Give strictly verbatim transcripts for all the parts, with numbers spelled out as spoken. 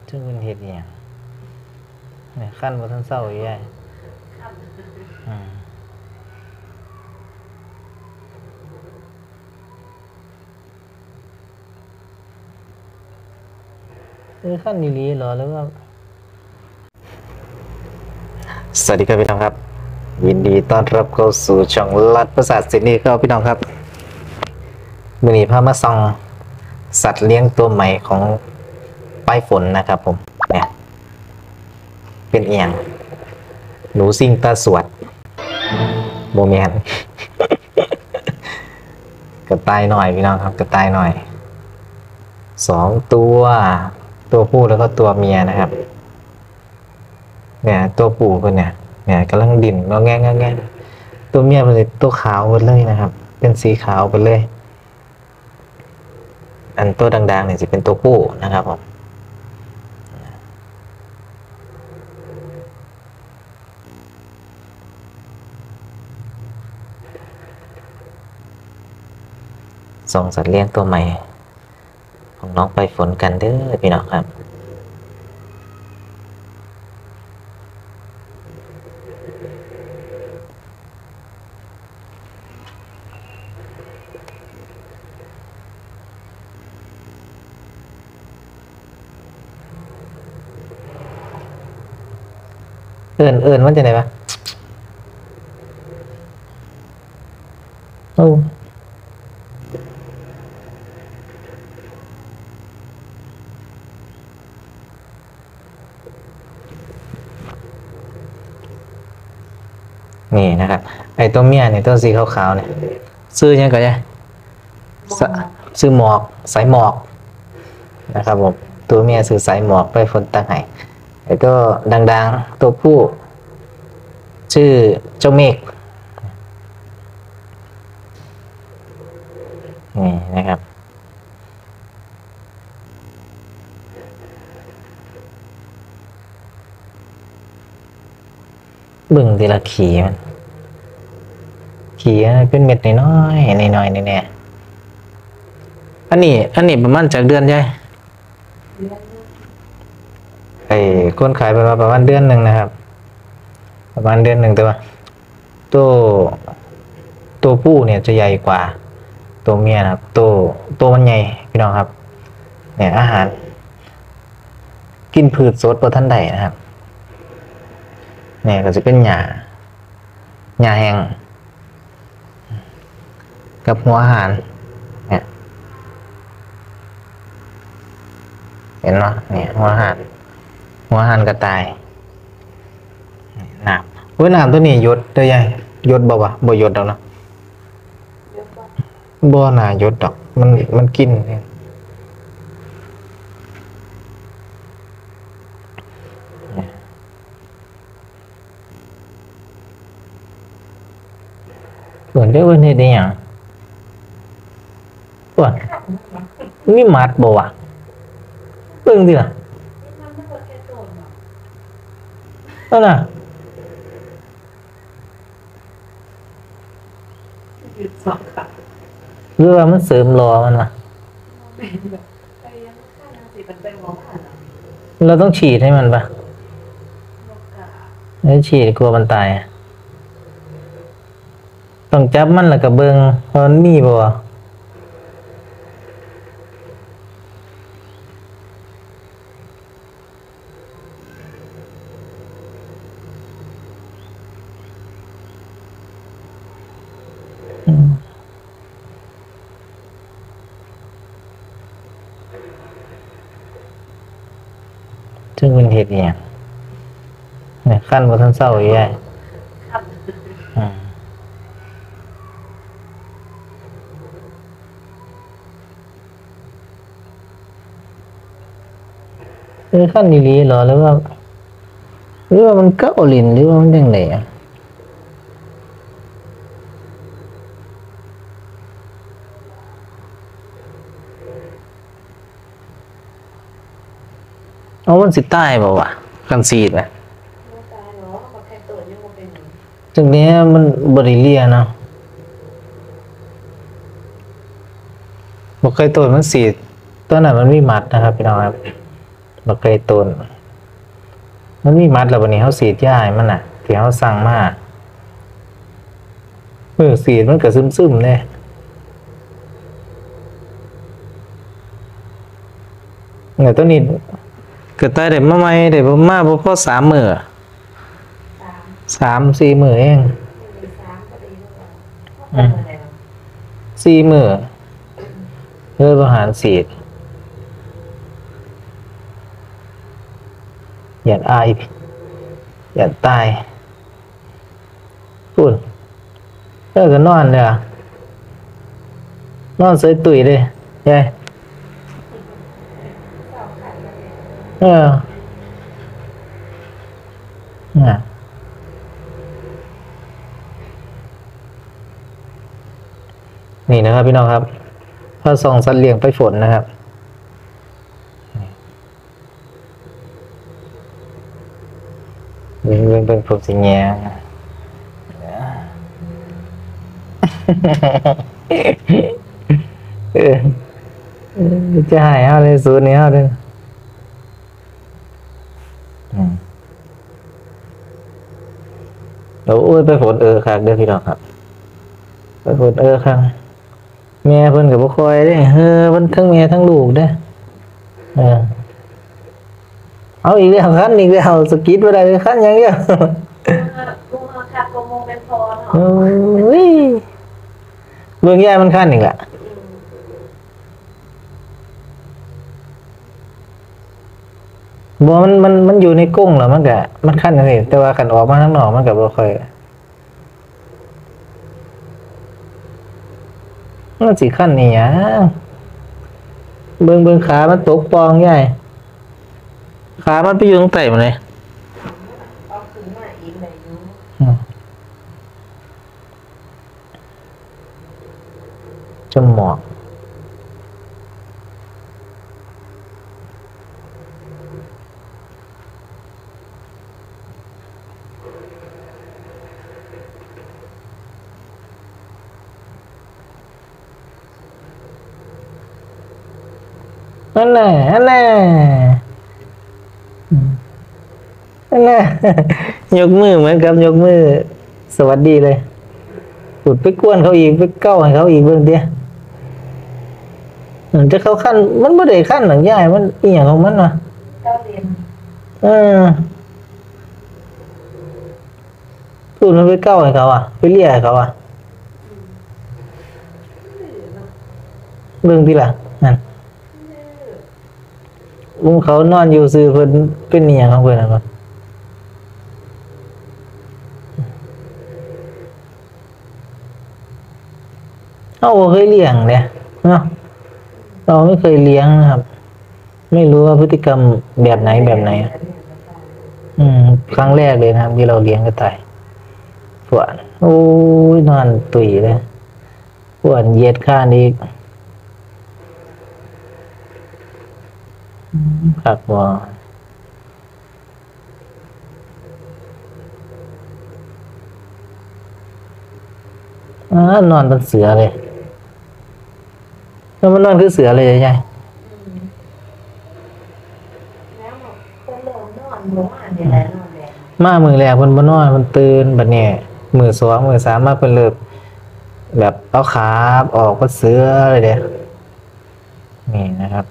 จึงเป็นเห็ดเนี่ยเนี่ยขั้นบนทั้งเศร้าอยู่ใหญ่อืมเออขั้นอยู่ลีเหรอหรือว่าสวัสดีครับพี่น้องครับยินดีต้อนรับเข้าสู่ช่องลัดประสาทสินีครับพี่น้องครับมือนี้พามาส่องสัตว์เลี้ยงตัวใหม่ของป้ายฝนนะครับผมเนี่ยเป็นเอียงหนูซิ่งตาสวดโมเมน กระต่ายหน่อยพี่น้องครับกระต่ายหน่อยสองตัวตัวผู้แล้วก็ตัวเมียนะครับเนี่ยตัวผู้คนเนี่ยเนี่ยกำลังดิ่นงอแงงอแงตัวเมียเป็นตัวขาวหมดเลยนะครับเป็นสีขาวไปเลยอันตัวดังๆเนี่ยจะเป็นตัวผู้นะครับผมส่งสัตว์เลี้ยงตัวใหม่ของน้องไปฝนกันเด้อพี่น้องครับเอิญเอิญมันจะไหนปะโอ้นี่นะครับไอ้ตัวเมียเนี่ยตัวสีขาวๆเนี่ยซื้อยังไงเนี่ยซื้อหมอกสายหมอกนะครับผมตัวเมียซื้อสายหมอกไปฝนตั้งไห้ไอ้ตัวดังๆตัวผู้ชื่อเจ้าเมฆนี่นะครับบึ่งทีละขี่มันขี่เป็นเม็ดน้อยๆน้อยๆเนี่ยอันนี้อันนี้ประมาณจากเดือนใช่ไอ้คนขายประมาณประมาณเดือนหนึ่งนะครับประมาณเดือนหนึ่งแต่ว่าตัวตัวผู้เนี่ยจะใหญ่กว่าตัวเมียนะครับตัวตัวมันใหญ่พี่น้องครับเนี่ยอาหารกินพืชสดประทันใดนะครับเนี่ยก็จะเป็นหญ้าหญ้าแห้งกับหัวอาหารเนี่ยเห็นเนาะเนี่ยหัวอาหารหัวอาหารกระต่ายน้ำเว้ยน้ำตัวนี้ยศเด้อยังยศบ่วะบ่ยศดอกเนาะบ่น่ายศดอกมันมันกินเนี่ยส่วนเด้อเว้ยนี่ได้หยังส่วนมีมัดบ่วะเบิ่งดิล่ะนั่นน่ะหรือว่ามันเสริมรอมันวะเราต้องฉีดให้มันปะไม่ฉีดกลัวมันตายต้องจับมันแล้วก็เบิ่งว่ามันมีบ่วะซึ่งเป็นเห็ดเนี่ยเนี่ยขั้นบนทั้งเศร้าอยู่ใหญ่เออขั้นอยู่ลีเหรอหรือว่าหรือว่ามันเก้าลิ้นหรือว่ามันยังไงอ่ะเอามันสิใต้บ่วะกันซีดไหมจึงนี้มันบริเลียเนาะบอกเคยตัวมันสีดตัวนั้นมันมีมัดนะครับพี่น้องครับบักไก่ต้นมันมีมัดแล้ววันนี้เขาสีดยาให้มันอ่ะที่เขาสั่งมามือสีดมันก็ซึมๆเลยเนี่ยตัวนี้เกิดตายเด็กมาใหม่เด็กมาบ่พอสามมื้อสามสี่มื้อเองอืมสี่มื้อเพื่อประหารสีดอย่าอายอย่าตายพูดเออก็นอนเลยอ่ะนอนเสยตุ๋ยเลยยายเออน่ะนี่นะครับพี่น้องครับพาส่องสัตว์เลี้ยงไปฝนนะครับเบิ่งเบิ่งเป็นผมสิแงเออจะหายเอาเลยสูตรนี้เอาเลยเราโอ้ยไปฝนเออครับเด้อพี่น้องครับไปฝนเออครับแม่เพิ่นกับบ่คอยได้เฮ้อเพิ่นทั้งแม่ทั้งลูกเด้อเออเอาอีกแล้วคันอีกแล้วสกิดบ่ได้คันอย่างเดียวลุงเอาคักโกโมเป็นพอเนาะโอ้ยเบิ่งยายมันคันอีกล่ะบ่มันมันมันอยู่ในกุ้งแล้วมันก็มันคันจังซี่แต่ว่าคันออกมาข้างนอกมันก็บ่ค่อยมันสิคันนี่หยังเบิ่งเบิ่งขามันตกปองยายขามันไปอยู่ตรงใต้หมดเลยเอาขึ้นมาอีกเลยอยู่จมูกนั่นแหละนั่นแหละนั่นแหละยกมือเหมือนกับยกมือสวัสดีเลยปุดไปกวนเขาอีกไปเก้าให้เขาอีกเบิ่งเดียวจะเขาขั้นมันไม่ได้ขั้นหนังย่ายมันอีหยังของมันวะเก้าเรียนเออพูดมันไปเก้าให้เขาอ่ะไปเรียกให้เขาอ่ะเบิ่งทีละนั่นลุงเขานอนอยู่ซื้อเพิ่นเป็นอีหยังของเพิ่นนะครับเราเคยเลี้ยงเนี่ยเนาะเราไม่เคยเลี้ยงนะครับ ไม่รู้ว่าพฤติกรรมแบบไหนแบบไหนอืมครั้งแรกเลยนะครับที่เราเลี้ยงกระต่ายปวดโอ้ยนอนตุยเลยปวดเหยียดข้านอีกครับว่าอ่านอนเป็นเสือเลยแล้วมันนอนคือเสือเลยใช่แล้วคนเริ่มนอนบ่ว่าเนี่ยแหละนอนแล้วมามือแรกเพิ่นบ่นอนมันตื่นบัดนี้มือสองมือสามมาเพิ่นเริ่มแบบเอาขาออกก็เสือเลยเด้นี่นะครับ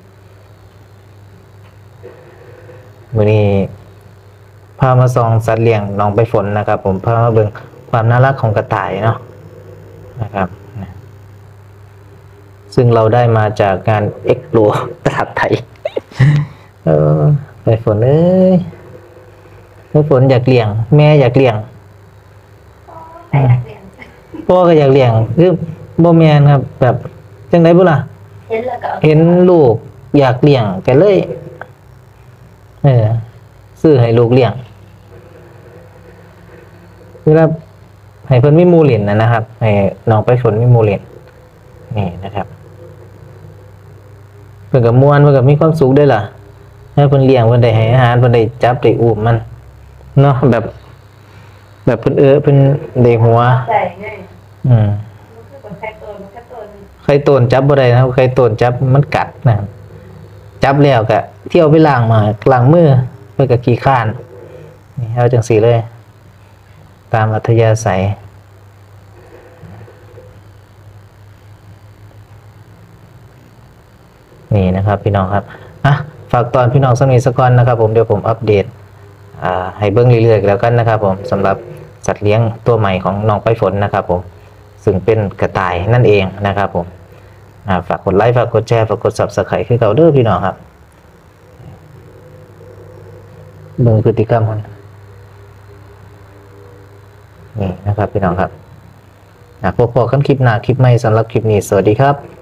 มื้อนี้พามาส่องสัตว์เลี้ยงน้องไปฝนนะครับผมพามาเบิ่งความน่ารักของกระต่ายเนาะนะครับซึ่งเราได้มาจากการเอ็กโปรตลาดไทยเออไปฝนเอ้ยไปฝนอยากเลี้ยงแม่อยากเลี้ยงพ่อก็อยากเลี้ยงคือบ่แม่นครับแบบจังได๋บ่ล่ะเห็นแล้วก็เห็นลูกอยากเลี้ยงก็เลยเออซื้อให้ลูกเลี้ยงเวลาให้เพิ่นมีหมู่เล่นนะครับให้น้องไปฝนมีหมู่เล่นนี่นะครับเพิ่นก็ม่วนเพิ่นก็มีความสุขด้วยล่ะให้เพิ่นเลี้ยงเพิ่นได้ให้อาหารเพิ่นได้จับได้อุ้มมันเนาะแบบแบบเพิ่นเออเพิ่นได้หัวใจไงอืมมันคือคนไข้ตัวมันแค่ตัวนึงไข่โตนจับบ่ได้นะครับไข่โตนจับมันกัดนะครับจับแล้วก็เที่ยวไปล้างมาล้างมือเพื่อกับขี้ข้านนี่เอาจังสีเลย ตามอัธยาศัยนี่นะครับพี่น้องครับอ่ะฝากตอนพี่น้องสมีสกอนนะครับผมเดี๋ยวผมอัปเดตอ่าให้เบิ้งเรื่อยๆแล้วกันนะครับผมสำหรับสัตว์เลี้ยงตัวใหม่ของน้องไปฝนนะครับผมซึ่งเป็นกระต่ายนั่นเองนะครับผมอ่าฝากกดไลค์ฝากกดแชร์ฝากกด ซับสไครบ์ คือเก่าเด้อพี่น้องครับเบิ่งพฤติกรรมมันนี่นะครับพี่น้องครับอ่ะพบกันคลิปหน้าคลิปใหม่สำหรับคลิปนี้สวัสดีครับ